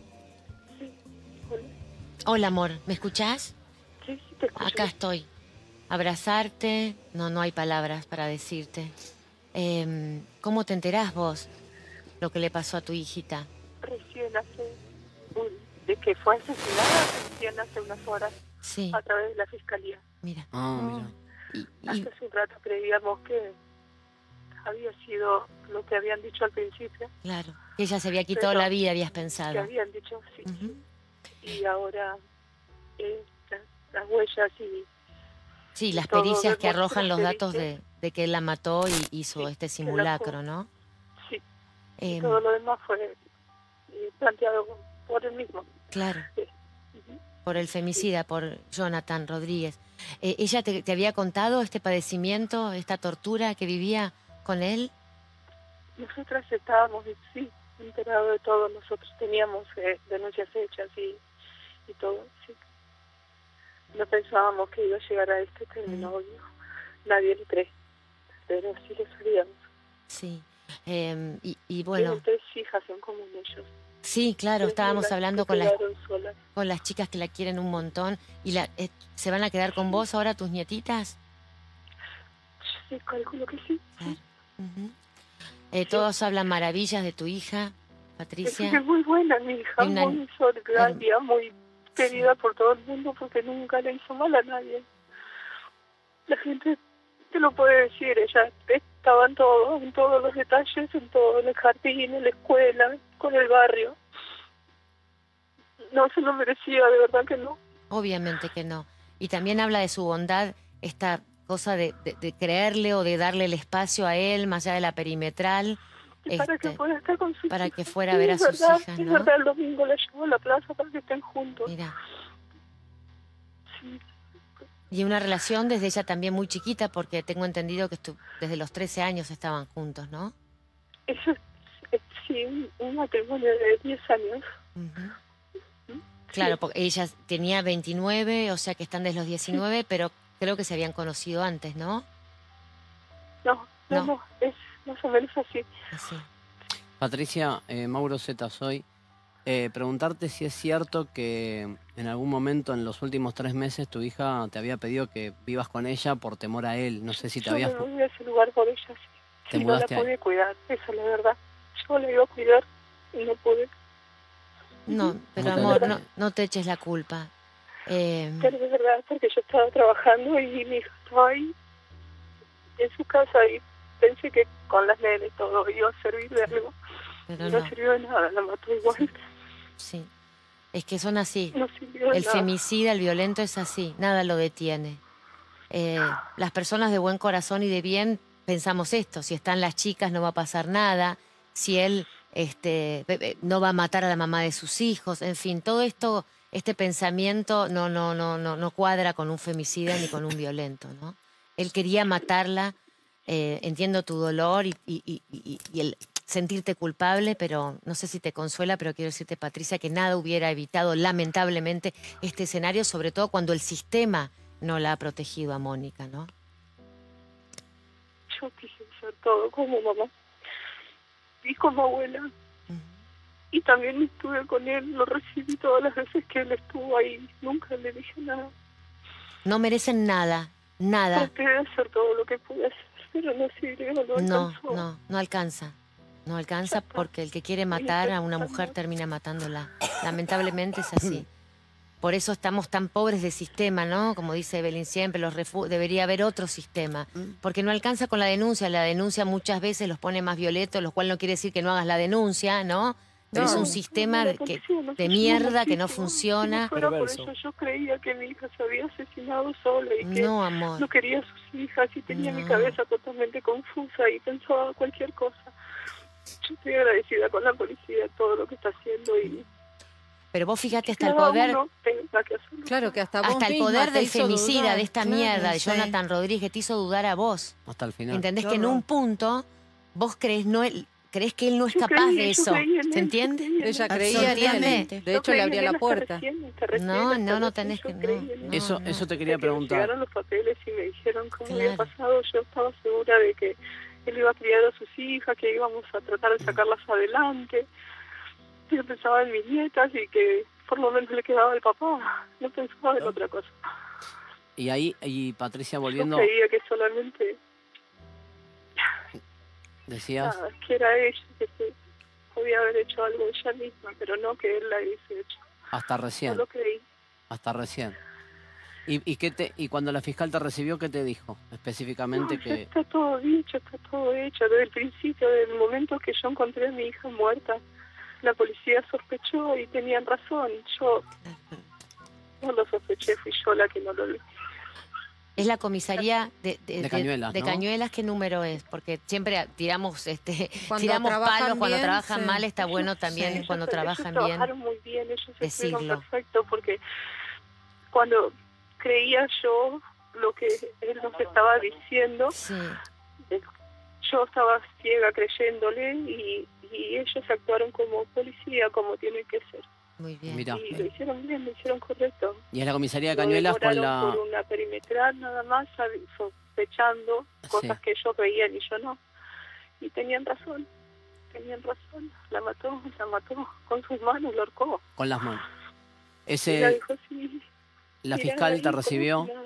Hola, amor. ¿Me escuchás? Sí, sí, te escucho. Acá estoy. Abrazarte. No, no hay palabras para decirte. Eh, ¿Cómo te enterás vos lo que le pasó a tu hijita? Recién hace... un- de que fue asesinada recién hace unas horas. Sí. A través de la fiscalía. Mira. Ah, mira. Y, y- Hace un rato creíamos que había sido lo que habían dicho al principio. claro. Que ella se había quitado Pero la vida, habías Que pensado. habían dicho, sí. Ujú. Y ahora eh, las, las huellas y... Sí, las todo pericias que demuestra arrojan los que datos dice- de, de que él la mató y hizo este simulacro, ¿no? Sí. Eh, Y todo lo demás fue eh, planteado por él mismo. Claro. Sí. Por el femicida, por Jonathan Rodríguez. Eh, ¿Ella te, te había contado este padecimiento, esta tortura que vivía con él? Nosotras estábamos, sí, enterados de todo. Nosotros teníamos eh, denuncias hechas y, y todo, sí. No pensábamos que iba a llegar a este término, obvio. Nadie le cree, pero sí lo sabíamos. Sí. Eh, y, y bueno, Tienen tres hijas en común ellos. sí, claro, Tres estábamos nenas hablando que con las, quedaron solas. con las chicas que la quieren un montón. ¿Y la, eh, se van a quedar con vos ahora tus nietitas? Sí, calculo que sí. Ujú. Eh, todos hablan maravillas de tu hija, Es Patricia. muy buena mi hija, Una- muy solidaria, muy querida por todo el mundo porque nunca le hizo mal a nadie. La gente te lo puede decir, ella estaba en todo, en todos los detalles, en todo, en el jardín, en la escuela, con el barrio. No se lo merecía, de verdad que no. Obviamente que no. Y también habla de su bondad, esta cosa de, de- de creerle o de darle el espacio a él, más allá de la perimetral, Y para que este, pueda estar con sus para hijas. que fuera Sí, a ver a es sus verdad, hijas, es ¿no? verdad, el domingo la llevó a la plaza para que estén juntos. Mira. Sí. Y una relación desde ella también muy chiquita, porque tengo entendido que estu- desde los trece años estaban juntos, ¿no? Eso es, sí, un, un matrimonio de diez años. Ujú. Claro, porque ella tenía veintinueve, o sea que están desde los diecinueve, pero creo que se habían conocido antes, ¿no? No, no, No. no, es más o menos así. Así. Patricia, eh, Mauro Zeta soy. Eh, preguntarte si es cierto que en algún momento en los últimos tres meses tu hija te había pedido que vivas con ella por temor a él. No sé si te Yo habías... me voy a ese lugar por ella, sí. Te Sí, no la mudaste a- pude cuidar, esa es la verdad. Yo la iba a cuidar y no pude. No, pero No te amor, lo- no, no te eches la culpa. Eh, Pero es verdad, porque yo estaba trabajando y mi hija estaba ahí en su casa y pensé que con las nenas y todo iba a servir de algo. pero Y no no, sirvió de nada, la mató igual. sí. Es que son así. No sirvió de El nada. femicida, el violento es así, nada lo detiene. Eh, las personas de buen corazón y de bien pensamos esto, si están las chicas no va a pasar nada, si él este, be- be- no va a matar a la mamá de sus hijos, en fin, todo esto, este pensamiento no, no, no, no, no cuadra con un femicida ni con un violento, ¿no? Él quería matarla, eh, entiendo tu dolor y, y- y- y- y el sentirte culpable, pero no sé si te consuela, pero quiero decirte, Patricia, que nada hubiera evitado lamentablemente este escenario, sobre todo cuando el sistema no la ha protegido a Mónica, ¿no? Yo quise ser todo como mamá y como abuela. Y también estuve con él, lo recibí todas las veces que él estuvo ahí. Nunca le dije nada. No merecen nada, nada. Traté de hacer todo lo que pude hacer, pero no sirvió, no No, alcanzó. no, no alcanza. No alcanza porque el que quiere matar a una mujer termina matándola. Lamentablemente es así. Por eso estamos tan pobres de sistema, ¿no? Como dice Evelyn siempre, los refu- debería haber otro sistema. Porque no alcanza con la denuncia. La denuncia muchas veces los pone más violentos, lo cual no quiere decir que no hagas la denuncia, ¿no? Pero es un sistema la de, que- policía nos de ayudó mierda que no muchísimo. funciona. Si no fuera por eso, yo creía que mi hija se había asesinado sola y que No, amor. no quería a sus hijas y tenía mi No. cabeza totalmente confusa y pensaba cualquier cosa. Yo estoy agradecida con la policía, todo lo que está haciendo y Pero vos fíjate hasta el cada poder... uno tenga que hacerlo. Claro que hasta vos Hasta el misma poder te del hizo femicida, dudar. de esta Claro, mierda, de sí. Jonathan Rodríguez, te hizo dudar a vos. Hasta el final. ¿Entendés? Qué Que en horror. un punto vos crees, no, el- crees que él no es Yo capaz creí, de yo eso. creí en él, ¿Se yo entiende? creí en él. Ella creía en él. Absolutamente. De Yo hecho, creí le en abrió él la hasta puerta. recién, hasta recién, No, hasta no, no recién tenés yo que... creí No, en él. no, Eso, no. eso te Hasta quería que me preguntar. llegaron los papeles y me dijeron cómo había Claro. pasado. Yo estaba segura de que él iba a criar a sus hijas, que íbamos a tratar de sacarlas adelante. Yo pensaba en mis nietas y que por lo menos le quedaba el papá. No pensaba en otra cosa. Y ahí, y Patricia, Yo volviendo, creía que solamente decías, nada, que era ella, que se podía haber hecho algo ella misma, pero no que él la hubiese hecho. hasta No recién, lo creí. hasta recién. ¿Y, y, qué te, y cuando la fiscal te recibió, qué te dijo específicamente? No, ya Que está todo dicho, está todo hecho. Desde el principio, desde el momento que yo encontré a mi hija muerta, la policía sospechó y tenían razón. Yo no lo sospeché, fui yo la que no lo vi. Es la comisaría de, de, De Cañuelas, de ¿no? Cañuelas, ¿qué número es? Porque siempre tiramos este Cuando tiramos trabajan palos cuando bien, trabajan sí. mal, está bueno también Sí. cuando Ellos- trabajan ellos bien. trabajaron muy bien, ellos estuvieron decirlo. perfectos, porque cuando creía yo lo que él nos estaba diciendo, Sí, eh, yo estaba ciega creyéndole y, y ellos actuaron como policía, como tienen que ser. muy bien. Mirá. Y lo hicieron bien, lo hicieron correcto. y es la comisaría de Lo Cañuelas con demoraron la... por una perimetral nada más, sabi- sospechando cosas Sí. que ellos veían y yo no. Y tenían razón, tenían razón. La mató, la mató con sus manos, la ahorcó. con las manos. Y la Ese, dejó así. la tirada fiscal ahí te como recibió, si nada.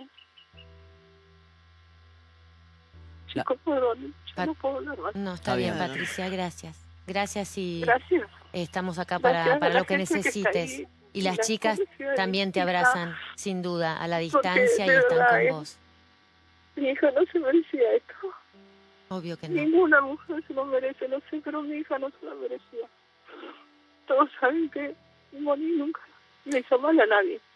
La- Chicos, perdón, yo Pat- no puedo hablar más. No, está, Está bien, bien. Patricia, gracias. Gracias y Gracias. estamos acá Gracias para, a para la lo que gente que está necesites. ahí, Y y las las chicas policías, también te hija. abrazan, sin duda, a la Porque, distancia y de están verdad, con es- vos. Mi hija no se merecía esto. Obvio que no. Ninguna mujer se lo merece, no sé, pero mi hija no se lo merecía. Todos saben que Moni nunca le hizo mal a nadie.